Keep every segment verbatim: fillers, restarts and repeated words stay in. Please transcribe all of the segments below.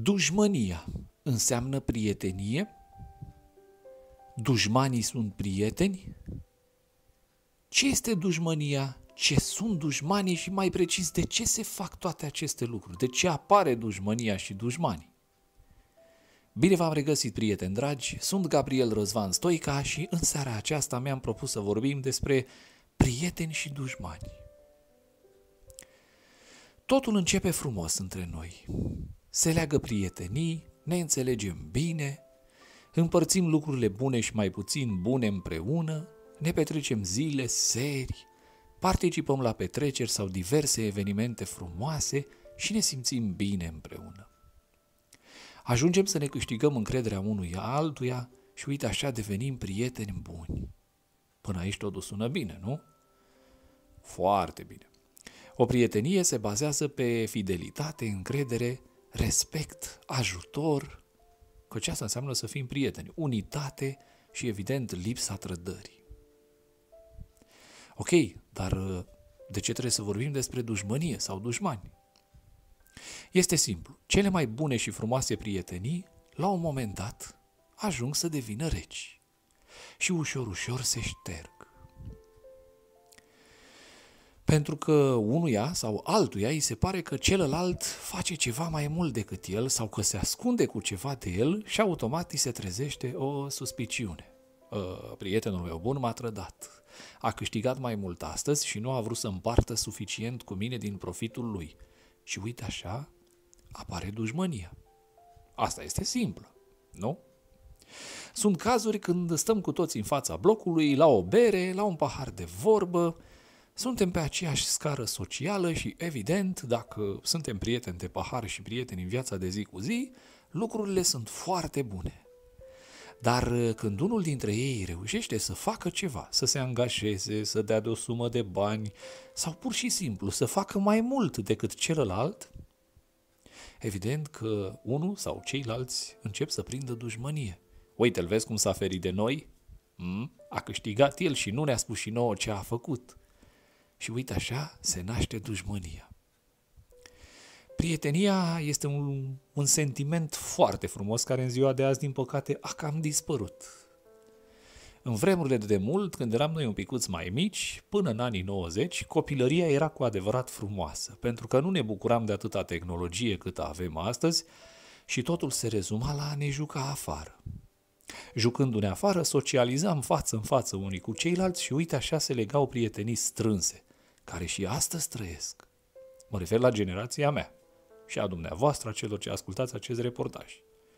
Dușmânia înseamnă prietenie? Dușmanii sunt prieteni? Ce este dușmânia? Ce sunt dușmanii și mai precis de ce se fac toate aceste lucruri? De ce apare dușmânia și dușmanii? Bine v-am regăsit, prieteni dragi, sunt Gabriel Răzvan Stoica și în seara aceasta mi-am propus să vorbim despre prieteni și dușmani. Totul începe frumos între noi. Se leagă prietenii, ne înțelegem bine, împărțim lucrurile bune și mai puțin bune împreună, ne petrecem zile, seri, participăm la petreceri sau diverse evenimente frumoase și ne simțim bine împreună. Ajungem să ne câștigăm încrederea unuia altuia și uite așa devenim prieteni buni. Până aici totul sună bine, nu? Foarte bine. O prietenie se bazează pe fidelitate, încredere, respect, ajutor, căci asta înseamnă să fim prieteni, unitate și, evident, lipsa trădării. Ok, dar de ce trebuie să vorbim despre dușmănie sau dușmani? Este simplu. Cele mai bune și frumoase prietenii, la un moment dat, ajung să devină reci și ușor, ușor se șterg. Pentru că unuia sau altuia îi se pare că celălalt face ceva mai mult decât el sau că se ascunde cu ceva de el și automat îi se trezește o suspiciune. Prietenul meu bun m-a trădat. A câștigat mai mult astăzi și nu a vrut să împartă suficient cu mine din profitul lui. Și uite așa, apare dușmânia. Asta este simplu, nu? Sunt cazuri când stăm cu toți în fața blocului, la o bere, la un pahar de vorbă, suntem pe aceeași scară socială și, evident, dacă suntem prieteni de pahar și prieteni în viața de zi cu zi, lucrurile sunt foarte bune. Dar când unul dintre ei reușește să facă ceva, să se angajeze, să dea de o sumă de bani sau pur și simplu să facă mai mult decât celălalt, evident că unul sau ceilalți încep să prindă dușmănie. Uite, îl vezi cum s-a ferit de noi? Hmm? A câștigat el și nu ne-a spus și nouă ce a făcut. Și uite așa se naște dușmânia. Prietenia este un, un sentiment foarte frumos care în ziua de azi, din păcate, a cam dispărut. În vremurile de demult, când eram noi un picuț mai mici, până în anii nouăzeci, copilăria era cu adevărat frumoasă, pentru că nu ne bucuram de atâta tehnologie cât avem astăzi și totul se rezuma la a ne juca afară. Jucându-ne afară, socializam față în față unii cu ceilalți și uite așa se legau prietenii strânse, care și astăzi trăiesc. Mă refer la generația mea și a dumneavoastră, a celor ce ascultați acest reportaj.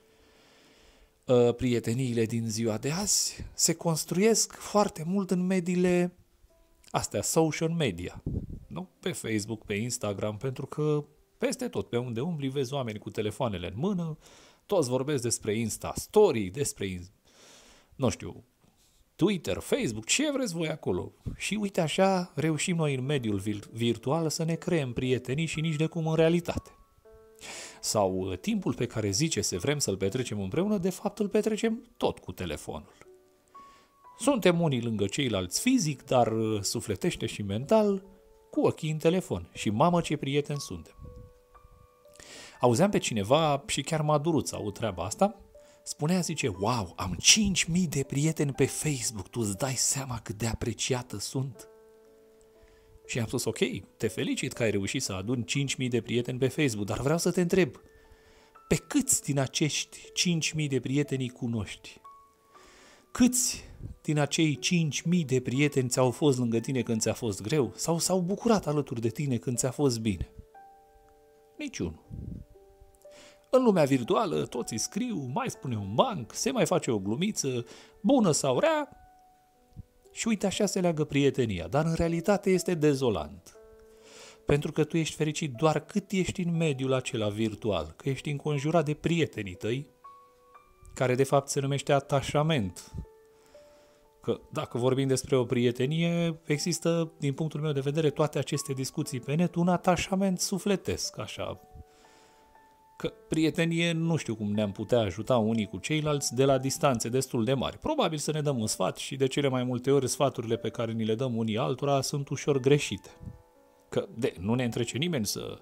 Prieteniile din ziua de azi se construiesc foarte mult în mediile astea, social media, nu? Pe Facebook, pe Instagram, pentru că peste tot, pe unde umbli, vezi oameni cu telefoanele în mână, toți vorbesc despre Insta Story, despre, nu știu, Twitter, Facebook, ce vreți voi acolo. Și uite așa reușim noi în mediul virtual să ne creăm prietenii și nici de cum în realitate. Sau timpul pe care zice să vrem să-l petrecem împreună, de fapt îl petrecem tot cu telefonul. Suntem unii lângă ceilalți fizic, dar sufletește și mental cu ochii în telefon. Și mamă ce prieteni suntem. Auzeam pe cineva și chiar m-a durut să aud treaba asta. Spunea, zice, wow, am cinci mii de prieteni pe Facebook, tu îți dai seama cât de apreciată sunt? Și am spus, ok, te felicit că ai reușit să aduni cinci mii de prieteni pe Facebook, dar vreau să te întreb, pe câți din acești cinci mii de prieteni îi cunoști? Câți din acei cinci mii de prieteni ți-au fost lângă tine când ți-a fost greu sau s-au bucurat alături de tine când ți-a fost bine? Niciunul. În lumea virtuală toți îi scriu, mai spune un banc, se mai face o glumiță, bună sau rea, și uite așa se leagă prietenia, dar în realitate este dezolant. Pentru că tu ești fericit doar cât ești în mediul acela virtual, că ești înconjurat de prietenii tăi, care de fapt se numește atașament. Că dacă vorbim despre o prietenie, există, din punctul meu de vedere, toate aceste discuții pe net, un atașament sufletesc, așa. Că prietenie nu știu cum ne-am putea ajuta unii cu ceilalți de la distanțe destul de mari. Probabil să ne dăm un sfat și de cele mai multe ori sfaturile pe care ni le dăm unii altora sunt ușor greșite. Că de, nu ne întrece nimeni să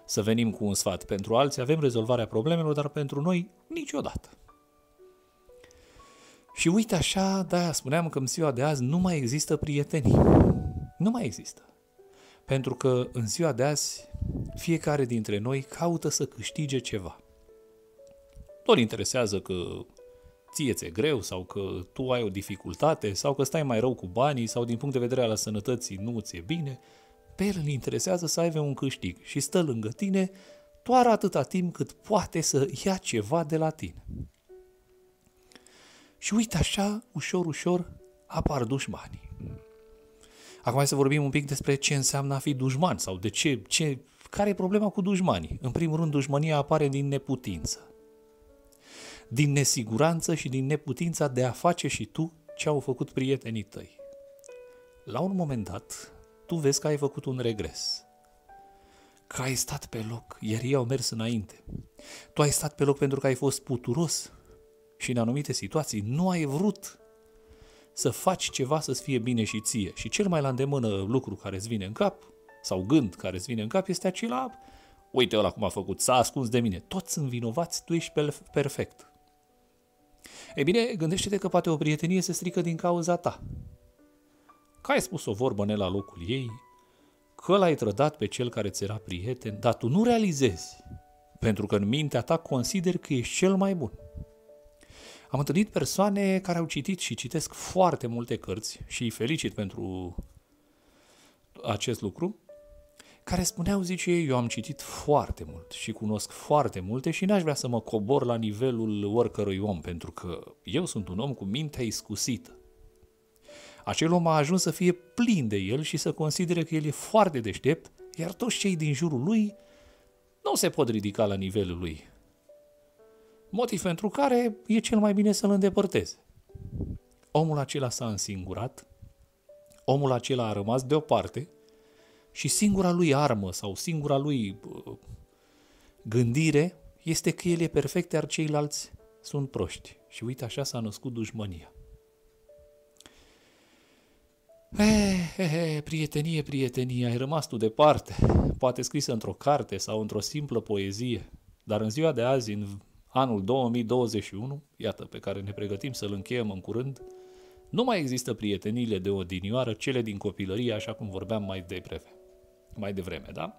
să venim cu un sfat. Pentru alții avem rezolvarea problemelor, dar pentru noi niciodată. Și uite așa, de-aia spuneam că în ziua de azi nu mai există prietenii. Nu mai există. Pentru că în ziua de azi fiecare dintre noi caută să câștige ceva. Nu-l interesează că ție ți-e greu sau că tu ai o dificultate sau că stai mai rău cu banii sau din punct de vedere al sănătății nu ți-e bine. Pe el îl interesează să aibă un câștig și stă lângă tine doar atâta timp cât poate să ia ceva de la tine. Și uite așa, ușor, ușor, apar dușmanii. Acum hai să vorbim un pic despre ce înseamnă a fi dușman sau de ce, ce, care e problema cu dușmanii. În primul rând, dușmania apare din neputință. Din nesiguranță și din neputința de a face și tu ce au făcut prietenii tăi. La un moment dat, tu vezi că ai făcut un regres. Că ai stat pe loc, iar ei au mers înainte. Tu ai stat pe loc pentru că ai fost puturos și în anumite situații nu ai vrut să faci ceva să-ți fie bine și ție. Și cel mai la îndemână lucru care îți vine în cap, sau gând care îți vine în cap, este acela: uite ăla cum a făcut, s-a ascuns de mine. Toți sunt vinovați, tu ești perfect. Ei bine, gândește-te că poate o prietenie se strică din cauza ta. Că ai spus o vorbă ne la locul ei, că l-ai trădat pe cel care ți era prieten, dar tu nu realizezi, pentru că în mintea ta consideri că ești cel mai bun. Am întâlnit persoane care au citit și citesc foarte multe cărți și îi felicit pentru acest lucru, care spuneau, zice, eu am citit foarte mult și cunosc foarte multe și n-aș vrea să mă cobor la nivelul oricărui om, pentru că eu sunt un om cu mintea iscusită. Acel om a ajuns să fie plin de el și să considere că el e foarte deștept, iar toți cei din jurul lui nu se pot ridica la nivelul lui. Motiv pentru care e cel mai bine să-l îndepărteze. Omul acela s-a însingurat, omul acela a rămas deoparte și singura lui armă sau singura lui uh, gândire este că el e perfect, iar ceilalți sunt proști. Și uite, așa s-a născut dușmânia. Eh, eh, eh, prietenie, prietenie, ai rămas tu departe, poate scrisă într-o carte sau într-o simplă poezie, dar în ziua de azi, în anul două mii douăzeci și unu, iată, pe care ne pregătim să-l încheiem în curând, nu mai există prieteniile de odinioară, cele din copilărie, așa cum vorbeam mai devreme. Mai devreme, da?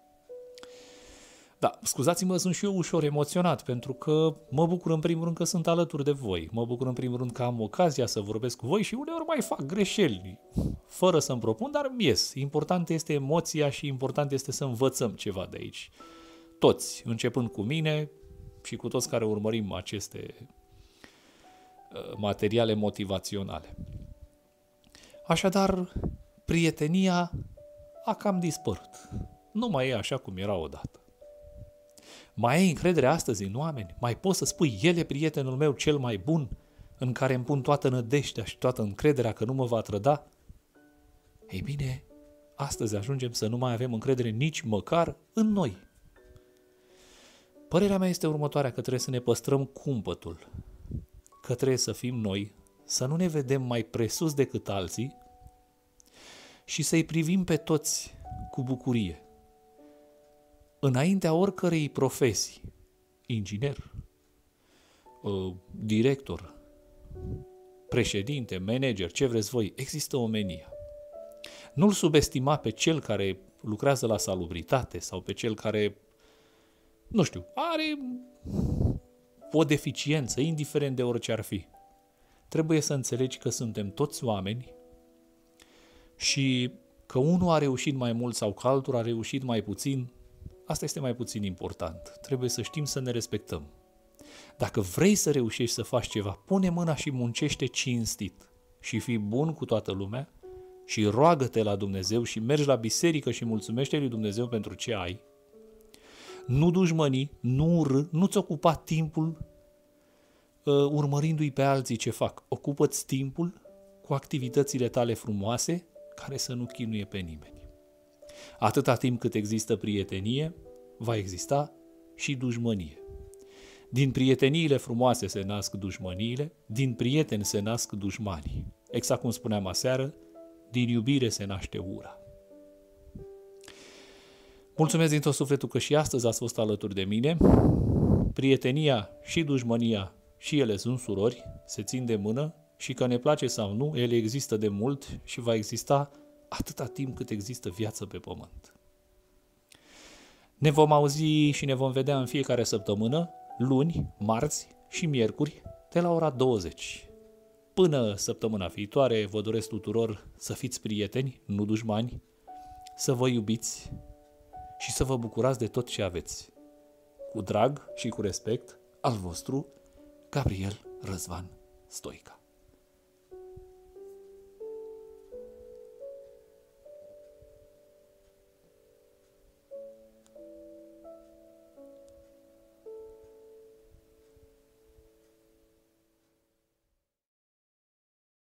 Da, scuzați-mă, sunt și eu ușor emoționat, pentru că mă bucur în primul rând că sunt alături de voi. Mă bucur în primul rând că am ocazia să vorbesc cu voi și uneori mai fac greșeli, fără să-mi propun, dar îmi ies. Important este emoția și important este să învățăm ceva de aici. Toți, începând cu mine și cu toți care urmărim aceste materiale motivaționale. Așadar, prietenia a cam dispărut. Nu mai e așa cum era odată. Mai ai încredere astăzi în oameni? Mai poți să spui, el e prietenul meu cel mai bun, în care îmi pun toată nădejdea și toată încrederea că nu mă va trăda? Ei bine, astăzi ajungem să nu mai avem încredere nici măcar în noi. Părerea mea este următoarea, că trebuie să ne păstrăm cumpătul, că trebuie să fim noi, să nu ne vedem mai presus decât alții și să-i privim pe toți cu bucurie. Înaintea oricărei profesii, inginer, director, președinte, manager, ce vreți voi, există omenia. Nu-l subestima pe cel care lucrează la salubritate sau pe cel care, nu știu, are o deficiență, indiferent de orice ar fi. Trebuie să înțelegi că suntem toți oameni și că unul a reușit mai mult sau că altul a reușit mai puțin, asta este mai puțin important. Trebuie să știm să ne respectăm. Dacă vrei să reușești să faci ceva, pune mâna și muncește cinstit și fii bun cu toată lumea și roagă-te la Dumnezeu și mergi la biserică și mulțumește lui Dumnezeu pentru ce ai. Nu dușmăni, nu urâ, nu-ți ocupa timpul uh, urmărindu-i pe alții ce fac. Ocupă-ți timpul cu activitățile tale frumoase care să nu chinuie pe nimeni. Atâta timp cât există prietenie, va exista și dușmănie. Din prieteniile frumoase se nasc dușmăniile, din prieteni se nasc dușmanii. Exact cum spuneam aseară, din iubire se naște ura. Mulțumesc din tot sufletul că și astăzi ați fost alături de mine. Prietenia și dușmânia și ele sunt surori, se țin de mână și că ne place sau nu, ele există de mult și va exista atâta timp cât există viață pe pământ. Ne vom auzi și ne vom vedea în fiecare săptămână, luni, marți și miercuri, de la ora douăzeci. Până săptămâna viitoare, vă doresc tuturor să fiți prieteni, nu dușmani, să vă iubiți și să vă bucurați de tot ce aveți. Cu drag și cu respect, al vostru, Gabriel Răzvan Stoica.